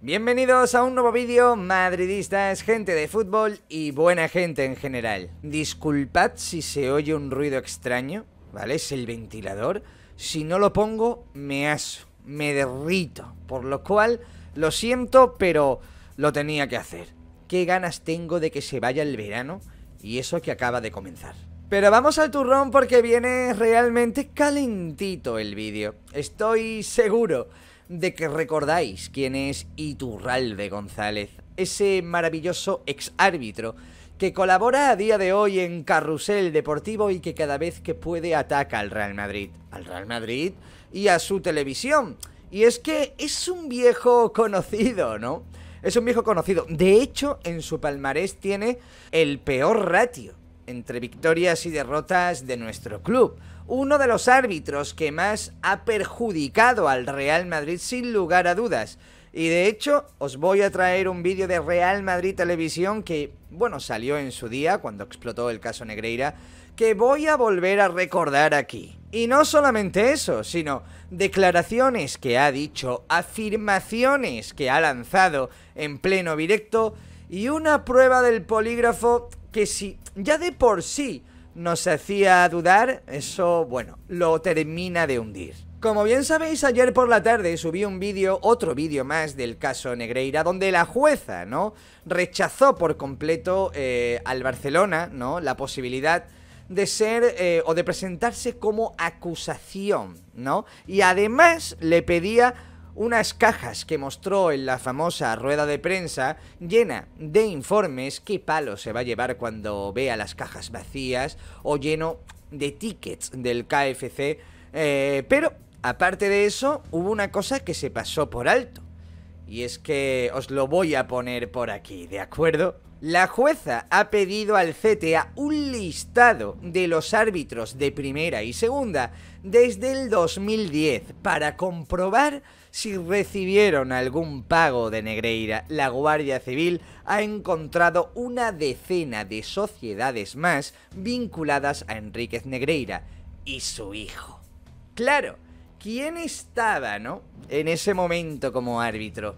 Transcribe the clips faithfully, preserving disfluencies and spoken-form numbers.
Bienvenidos a un nuevo vídeo, madridistas, gente de fútbol y buena gente en general. Disculpad si se oye un ruido extraño, ¿vale? Es el ventilador. Si no lo pongo, me aso, me derrito. Por lo cual, lo siento, pero lo tenía que hacer. Qué ganas tengo de que se vaya el verano y eso que acaba de comenzar. Pero vamos al turrón porque viene realmente calentito el vídeo. Estoy seguro de que recordáis quién es Iturralde González, ese maravilloso ex árbitro que colabora a día de hoy en Carrusel Deportivo y que cada vez que puede ataca al Real Madrid, al Real Madrid y a su televisión. Y es que es un viejo conocido, ¿no? Es un viejo conocido. De hecho, en su palmarés tiene el peor ratio entre victorias y derrotas de nuestro club. Uno de los árbitros que más ha perjudicado al Real Madrid sin lugar a dudas. Y de hecho, os voy a traer un vídeo de Real Madrid Televisión que, bueno, salió en su día cuando explotó el caso Negreira, que voy a volver a recordar aquí. Y no solamente eso, sino declaraciones que ha dicho, afirmaciones que ha lanzado en pleno directo y una prueba del polígrafo que si ya de por sí nos hacía dudar, eso, bueno, lo termina de hundir. Como bien sabéis, ayer por la tarde subí un vídeo, otro vídeo más del caso Negreira, donde la jueza, ¿no?, rechazó por completo eh, al Barcelona, ¿no?, la posibilidad de ser eh, o de presentarse como acusación, ¿no? Y además le pedía unas cajas que mostró en la famosa rueda de prensa llena de informes. Qué palo se va a llevar cuando vea las cajas vacías o lleno de tickets del K F C, eh, pero aparte de eso hubo una cosa que se pasó por alto y es que os lo voy a poner por aquí, ¿de acuerdo? La jueza ha pedido al C T A un listado de los árbitros de primera y segunda desde el dos mil diez para comprobar si recibieron algún pago de Negreira. La Guardia Civil ha encontrado una decena de sociedades más vinculadas a Enríquez Negreira y su hijo. Claro, ¿quién estaba, no?, en ese momento como árbitro?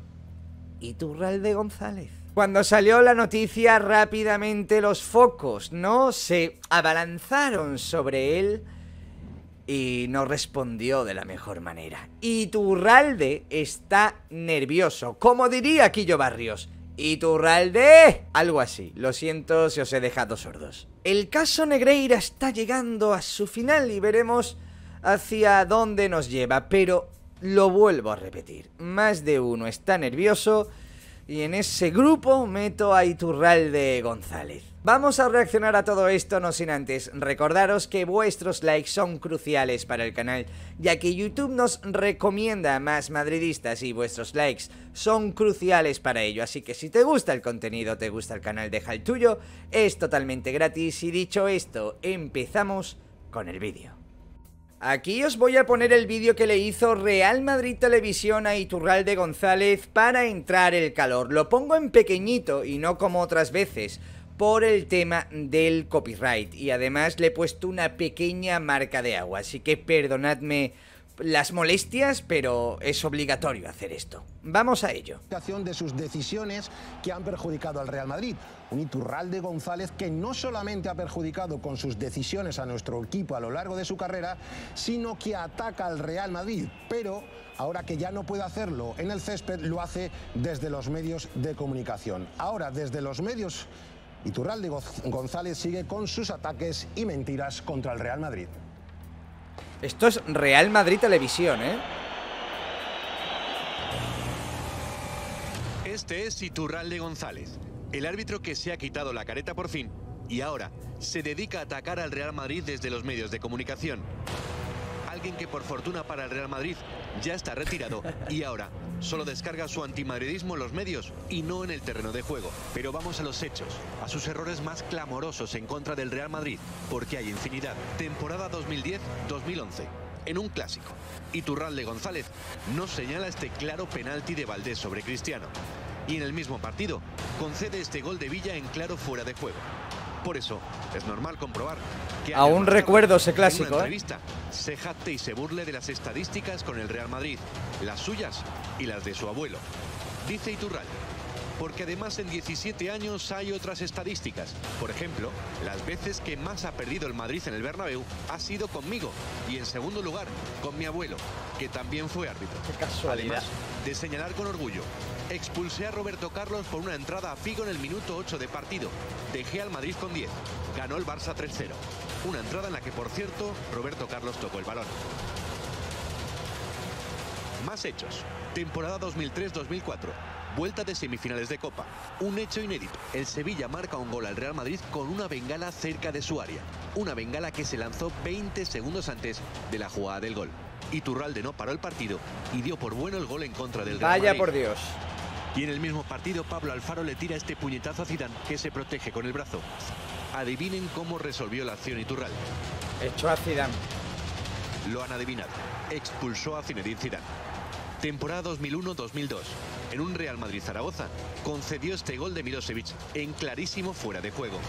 Iturralde González. Cuando salió la noticia, rápidamente los focos, ¿no?, se abalanzaron sobre él y no respondió de la mejor manera. Iturralde está nervioso, como diría Quillo Barrios. ¡Iturralde! Algo así, lo siento si os he dejado sordos. El caso Negreira está llegando a su final y veremos hacia dónde nos lleva, pero lo vuelvo a repetir, más de uno está nervioso y en ese grupo meto a Iturralde González. Vamos a reaccionar a todo esto, no sin antes recordaros que vuestros likes son cruciales para el canal, ya que YouTube nos recomienda a más madridistas y vuestros likes son cruciales para ello. Así que si te gusta el contenido, te gusta el canal, deja el tuyo, es totalmente gratis. Y dicho esto, empezamos con el vídeo. Aquí os voy a poner el vídeo que le hizo Real Madrid Televisión a Iturralde González para entrar el calor. Lo pongo en pequeñito y no como otras veces por el tema del copyright y además le he puesto una pequeña marca de agua, así que perdonadme las molestias, pero es obligatorio hacer esto. Vamos a ello. De sus decisiones que han perjudicado al Real Madrid. Un Iturralde González que no solamente ha perjudicado con sus decisiones a nuestro equipo a lo largo de su carrera, sino que ataca al Real Madrid, pero ahora que ya no puede hacerlo en el césped, lo hace desde los medios de comunicación. Ahora, desde los medios, Iturralde González sigue con sus ataques y mentiras contra el Real Madrid. Esto es Real Madrid Televisión, ¿eh? Este es Iturralde González, el árbitro que se ha quitado la careta por fin y ahora se dedica a atacar al Real Madrid desde los medios de comunicación. Alguien que por fortuna para el Real Madrid ya está retirado y ahora solo descarga su antimadridismo en los medios y no en el terreno de juego. Pero vamos a los hechos, a sus errores más clamorosos en contra del Real Madrid, porque hay infinidad. Temporada dos mil diez dos mil once. En un clásico, Iturralde González nos señala este claro penalti de Valdés sobre Cristiano. Y en el mismo partido, concede este gol de Villa en claro fuera de juego. Por eso, es normal comprobar que aún recuerdo ese clásico, en una entrevista, ¿eh? se jacte y se burle de las estadísticas con el Real Madrid, las suyas y las de su abuelo. Dice Iturralde, porque además en diecisiete años hay otras estadísticas. Por ejemplo, las veces que más ha perdido el Madrid en el Bernabéu ha sido conmigo. Y en segundo lugar, con mi abuelo, que también fue árbitro. Qué casualidad. Además, de señalar con orgullo, expulsé a Roberto Carlos por una entrada a Figo en el minuto ocho de partido. Dejé al Madrid con diez. Ganó el Barça tres cero. Una entrada en la que, por cierto, Roberto Carlos tocó el balón. Más hechos. Temporada dos mil tres dos mil cuatro. Vuelta de semifinales de Copa. Un hecho inédito. El Sevilla marca un gol al Real Madrid con una bengala cerca de su área. Una bengala que se lanzó veinte segundos antes de la jugada del gol. Iturralde no paró el partido y dio por bueno el gol en contra del Real Madrid. Vaya por Dios. Y en el mismo partido Pablo Alfaro le tira este puñetazo a Zidane, que se protege con el brazo. Adivinen cómo resolvió la acción Iturralde. Echó a Zidane. Lo han adivinado. Expulsó a Zinedine Zidane. Temporada dos mil uno dos mil dos. En un Real Madrid-Zaragoza concedió este gol de Milosevic en clarísimo fuera de juego.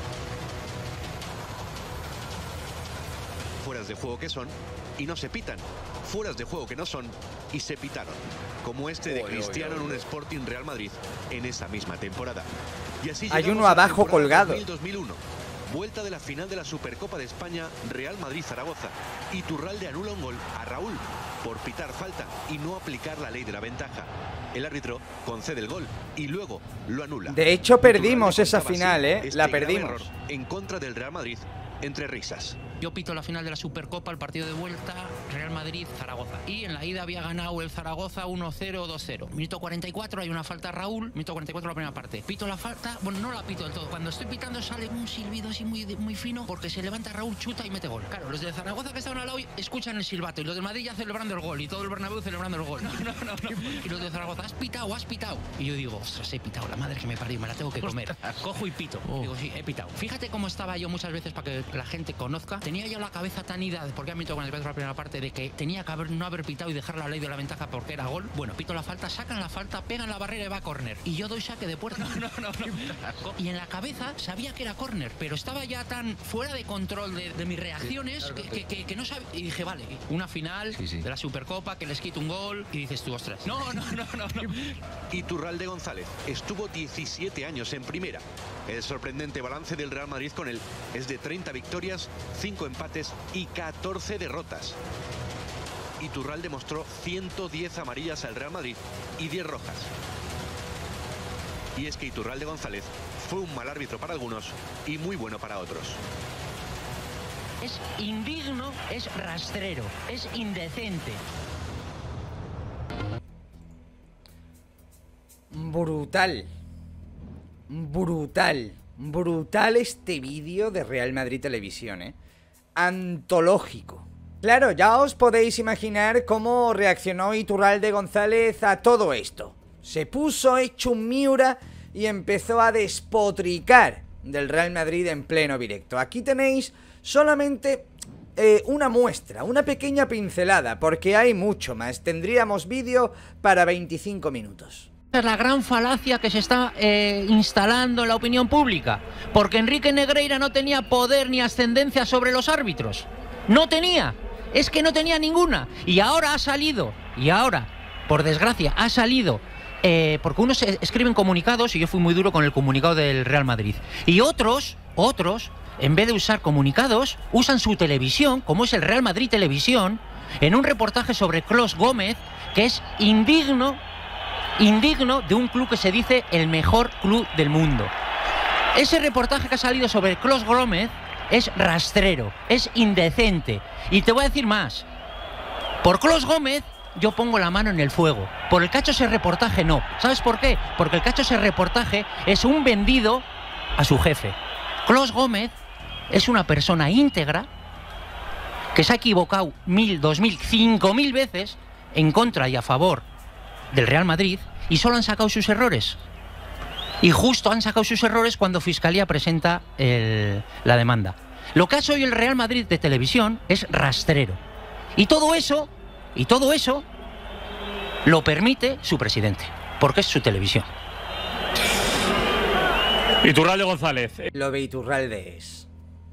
Fueras de juego que son y no se pitan. Fueras de juego que no son y se pitaron. Como este de Oy, Cristiano oy, oy, en un oy. Sporting Real Madrid en esa misma temporada. Y así Hay llegamos uno a abajo temporada colgado. dos mil dos mil uno. Vuelta de la final de la Supercopa de España, Real Madrid-Zaragoza. Iturralde anula un gol a Raúl por pitar falta y no aplicar la ley de la ventaja. El árbitro concede el gol y luego lo anula. De hecho, perdimos Iturralde esa contaba final, así ¿eh? este La grave perdimos. error en contra del Real Madrid, entre risas. Yo pito la final de la Supercopa, el partido de vuelta, Real Madrid-Zaragoza. Y en la ida había ganado el Zaragoza uno cero dos cero. Minuto cuarenta y cuatro, hay una falta a Raúl. Minuto cuarenta y cuatro la primera parte. Pito la falta, bueno, no la pito del todo. Cuando estoy pitando sale un silbido así muy, muy fino porque se levanta Raúl, chuta y mete gol. Claro, los de Zaragoza que estaban al lado escuchan el silbato y los de Madrid ya celebrando el gol y todo el Bernabéu celebrando el gol. No, no, no, no. Y los de Zaragoza, has pitado, has pitado. Y yo digo, ostras, he pitado, la madre que me parió, me la tengo que comer. Cojo y pito. Digo, sí, he pitado. Fíjate cómo estaba yo muchas veces para que la gente conozca. Tenía yo la cabeza tan ida, porque ha metido cuarenta y cuatro la primera parte, de que tenía que haber, no haber pitado y dejar la ley de la ventaja porque era gol. Bueno, pito la falta, sacan la falta, pegan la barrera y va a córner. Y yo doy saque de puerta. No, no, no, no. Y en la cabeza sabía que era córner, pero estaba ya tan fuera de control de, de mis reacciones sí, claro, que, que, que, que no sabía. Y dije, vale, una final sí, sí. de la Supercopa, que les quito un gol. Y dices tú, ostras. No, no, no, no, no. Iturralde González estuvo diecisiete años en primera. El sorprendente balance del Real Madrid con él es de treinta victorias, cinco empates y catorce derrotas. Iturralde demostró ciento diez amarillas al Real Madrid y diez rojas. Y es que Iturralde González fue un mal árbitro para algunos y muy bueno para otros. Es indigno, es rastrero, es indecente. Brutal. Brutal. Brutal este vídeo de Real Madrid Televisión, ¿eh? Antológico. Claro, ya os podéis imaginar cómo reaccionó Iturralde González a todo esto. Se puso hecho un Miura y empezó a despotricar del Real Madrid en pleno directo. Aquí tenéis solamente eh, una muestra, una pequeña pincelada, porque hay mucho más. Tendríamos vídeo para veinticinco minutos. Es la gran falacia que se está eh, instalando en la opinión pública, porque Enrique Negreira no tenía poder ni ascendencia sobre los árbitros. No tenía, es que no tenía ninguna. Y ahora ha salido, y ahora, por desgracia, ha salido, eh, porque unos escriben comunicados, y yo fui muy duro con el comunicado del Real Madrid. Y otros, otros, en vez de usar comunicados, usan su televisión, como es el Real Madrid Televisión, en un reportaje sobre Clos Gómez, que es indigno, indigno de un club que se dice el mejor club del mundo. Ese reportaje que ha salido sobre Clos Gómez es rastrero, es indecente. Y te voy a decir más. Por Clos Gómez yo pongo la mano en el fuego. Por el que ha hecho ese reportaje no. ¿Sabes por qué? Porque el que ha hecho ese reportaje es un vendido a su jefe. Clos Gómez es una persona íntegra que se ha equivocado mil, dos mil, cinco mil veces en contra y a favor del Real Madrid, y solo han sacado sus errores. Y justo han sacado sus errores cuando Fiscalía presenta el, la demanda. Lo que ha hecho hoy el Real Madrid de televisión es rastrero. Y todo eso, y todo eso lo permite su presidente, porque es su televisión. Iturralde González. Lo de Iturralde es...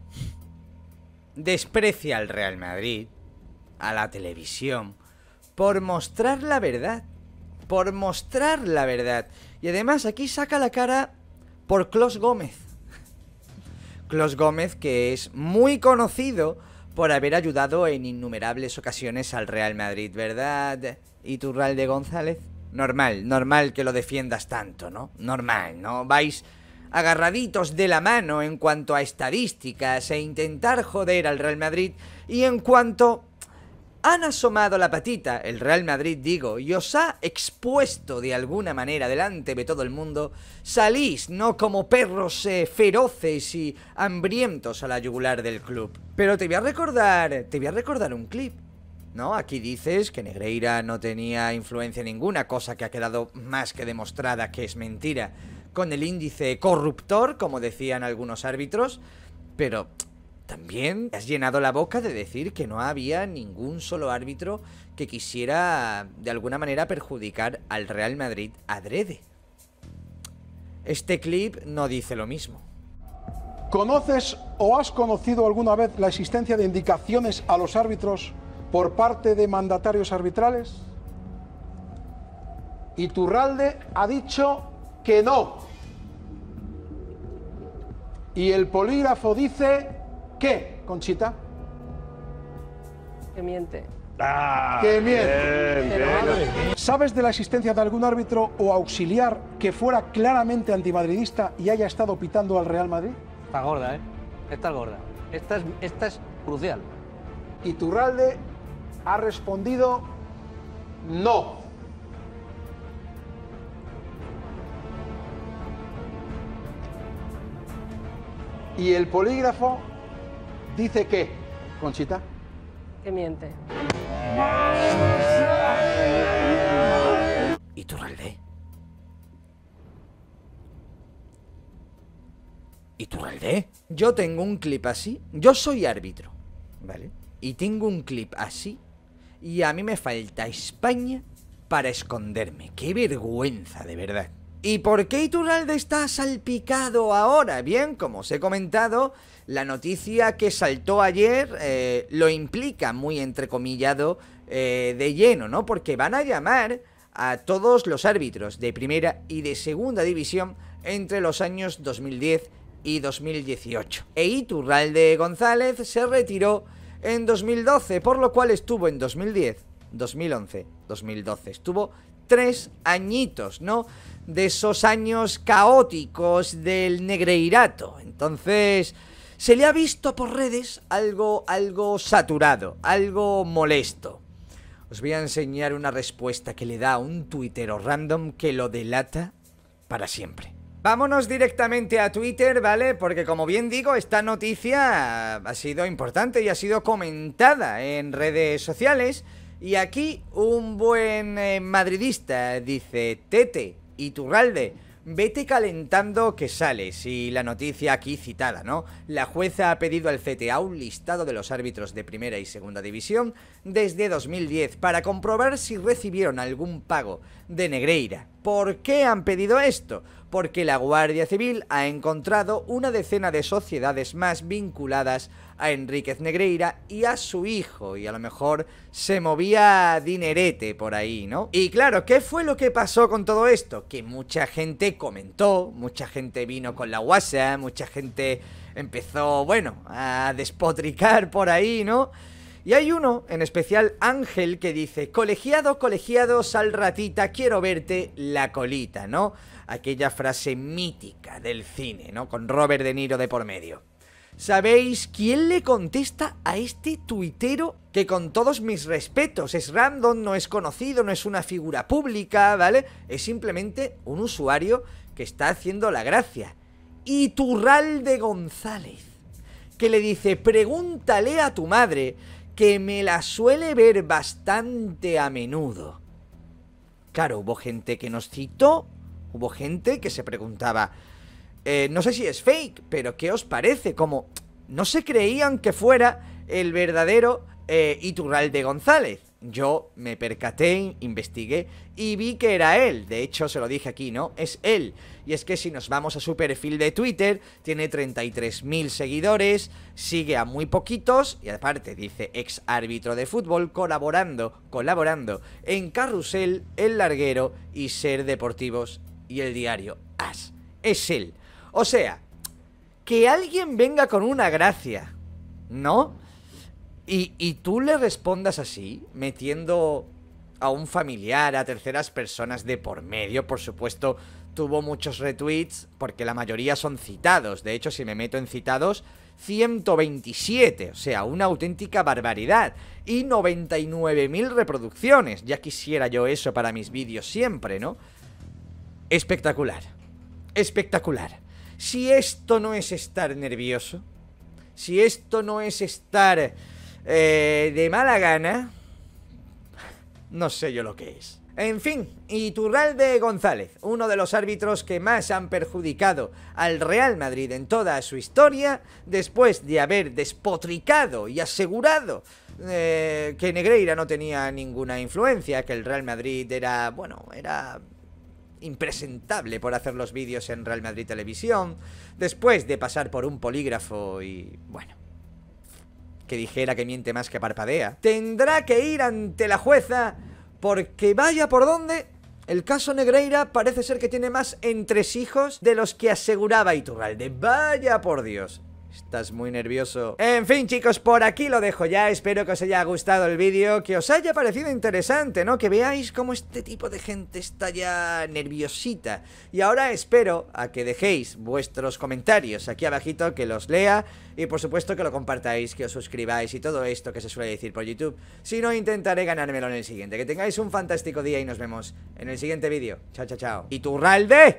desprecia al Real Madrid, a la televisión, por mostrar la verdad. por mostrar la verdad. Y además aquí saca la cara por Clos Gómez. Clos Gómez, que es muy conocido por haber ayudado en innumerables ocasiones al Real Madrid, ¿verdad? Iturralde González. Normal, normal que lo defiendas tanto, ¿no? Normal, ¿no? Vais agarraditos de la mano en cuanto a estadísticas e intentar joder al Real Madrid, y en cuanto han asomado la patita, el Real Madrid digo, y os ha expuesto de alguna manera delante de todo el mundo, salís, ¿no? Como perros eh, feroces y hambrientos a la yugular del club. Pero te voy a recordar, te voy a recordar un clip, ¿no? Aquí dices que Negreira no tenía influencia ninguna, cosa que ha quedado más que demostrada que es mentira, con el índice corruptor, como decían algunos árbitros, pero también has llenado la boca de decir que no había ningún solo árbitro que quisiera de alguna manera perjudicar al Real Madrid adrede. Este clip no dice lo mismo. ¿Conoces o has conocido alguna vez la existencia de indicaciones a los árbitros por parte de mandatarios arbitrales? Iturralde ha dicho que no. Y el polígrafo dice ¿qué, Conchita? Que miente. Ah, que miente. Bien, bien. ¿Sabes de la existencia de algún árbitro o auxiliar que fuera claramente antimadridista y haya estado pitando al Real Madrid? Está gorda, ¿eh? Esta es gorda. Esta es, esta es crucial. Iturralde ha respondido no. Y el polígrafo dice que, Conchita. Que miente. Iturralde. Iturralde. Yo tengo un clip así. Yo soy árbitro, ¿vale? Y tengo un clip así. Y a mí me falta España para esconderme. ¡Qué vergüenza, de verdad! ¿Y por qué Iturralde está salpicado ahora? Bien, como os he comentado, la noticia que saltó ayer eh, lo implica muy entrecomillado eh, de lleno, ¿no? Porque van a llamar a todos los árbitros de primera y de segunda división entre los años dos mil diez y dos mil dieciocho. E Iturralde González se retiró en dos mil doce, por lo cual estuvo en dos mil diez, dos mil once, dos mil doce. Estuvo tres añitos, ¿no? De esos años caóticos del negreirato. Entonces, se le ha visto por redes algo, algo saturado, algo molesto. Os voy a enseñar una respuesta que le da a un tuitero random que lo delata para siempre. Vámonos directamente a Twitter, ¿vale? Porque como bien digo, esta noticia ha sido importante y ha sido comentada en redes sociales. Y aquí un buen eh, madridista dice: Tete, Iturralde, vete calentando que sales. Y la noticia aquí citada, ¿no? La jueza ha pedido al C T A un listado de los árbitros de primera y segunda división desde dos mil diez para comprobar si recibieron algún pago de Negreira. ¿Por qué han pedido esto? Porque la Guardia Civil ha encontrado una decena de sociedades más vinculadas a Enríquez Negreira y a su hijo, y a lo mejor se movía dinerete por ahí, ¿no? Y claro, ¿qué fue lo que pasó con todo esto? Que mucha gente comentó, mucha gente vino con la guasa, mucha gente empezó, bueno, a despotricar por ahí, ¿no? Y hay uno, en especial Ángel, que dice: colegiado, colegiado, sal ratita, quiero verte la colita, ¿no? Aquella frase mítica del cine, ¿no? Con Robert De Niro de por medio. ¿Sabéis quién le contesta a este tuitero? Que con todos mis respetos, es random, no es conocido, no es una figura pública, ¿vale? Es simplemente un usuario que está haciendo la gracia. Iturralde González, que le dice: pregúntale a tu madre, que me la suele ver bastante a menudo. Claro, hubo gente que nos citó, hubo gente que se preguntaba, eh, no sé si es fake, pero ¿qué os parece? Como no se creían que fuera el verdadero eh, Iturralde González. yo me percaté, investigué y vi que era él. De hecho, se lo dije aquí, ¿no? Es él. Y es que si nos vamos a su perfil de Twitter, tiene treinta y tres mil seguidores, sigue a muy poquitos y aparte dice ex árbitro de fútbol, colaborando, colaborando en Carrusel, El Larguero y Ser Deportivos y el diario As. Es él. O sea, que alguien venga con una gracia, ¿no? Y, y tú le respondas así, metiendo a un familiar, a terceras personas de por medio. Por supuesto, tuvo muchos retweets, porque la mayoría son citados. De hecho, si me meto en citados, ciento veintisiete, o sea, una auténtica barbaridad. Y noventa y nueve mil reproducciones. Ya quisiera yo eso para mis vídeos siempre, ¿no? Espectacular. Espectacular. Si esto no es estar nervioso, si esto no es estar... Eh, de mala gana, no sé yo lo que es. En fin, Iturralde González, uno de los árbitros que más han perjudicado al Real Madrid en toda su historia, después de haber despotricado y asegurado eh, que Negreira no tenía ninguna influencia, que el Real Madrid era, bueno, era impresentable por hacer los vídeos en Real Madrid Televisión, después de pasar por un polígrafo y, bueno, que dijera que miente más que parpadea, tendrá que ir ante la jueza porque vaya por donde, el caso Negreira parece ser que tiene más entresijos de los que aseguraba Iturralde. Vaya por Dios. Estás muy nervioso. En fin, chicos, por aquí lo dejo ya. Espero que os haya gustado el vídeo, que os haya parecido interesante, ¿no? Que veáis cómo este tipo de gente está ya nerviosita. Y ahora espero a que dejéis vuestros comentarios aquí abajito, que los lea. Y por supuesto que lo compartáis, que os suscribáis y todo esto que se suele decir por YouTube. Si no, intentaré ganármelo en el siguiente. Que tengáis un fantástico día y nos vemos en el siguiente vídeo. Chao, chao, chao. ¡Iturralde!